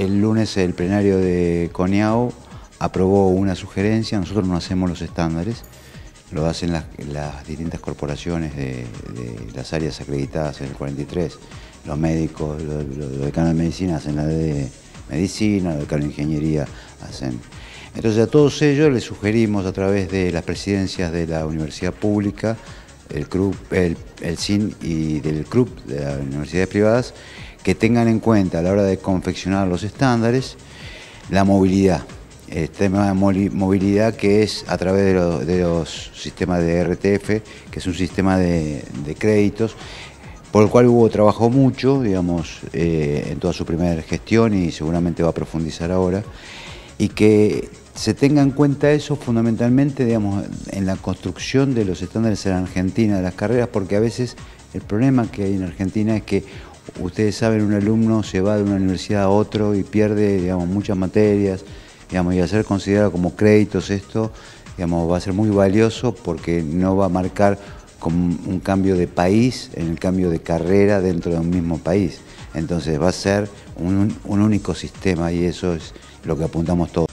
el lunes el plenario de CONIAU aprobó una sugerencia. Nosotros no hacemos los estándares, lo hacen las distintas corporaciones de las áreas acreditadas en el 43. Los médicos, los decanos de medicina hacen la de medicina, los decanos de ingeniería hacen. Entonces a todos ellos les sugerimos a través de las presidencias de la universidad pública, el CRUP, el CIN y del CRUP, de las universidades privadas, que tengan en cuenta a la hora de confeccionar los estándares la movilidad. El tema de movilidad que es a través de los sistemas de RTF, que es un sistema de créditos, por el cual Hugo trabajó mucho, digamos, en toda su primera gestión y seguramente va a profundizar ahora, y que se tenga en cuenta eso fundamentalmente, digamos, en la construcción de los estándares en Argentina, de las carreras, porque a veces el problema que hay en Argentina es que, ustedes saben, un alumno se va de una universidad a otro y pierde, digamos, muchas materias, digamos, y al ser considerado como créditos esto, digamos, va a ser muy valioso porque no va a marcar como un cambio de país en el cambio de carrera dentro de un mismo país. Entonces va a ser un único sistema y eso es lo que apuntamos todos.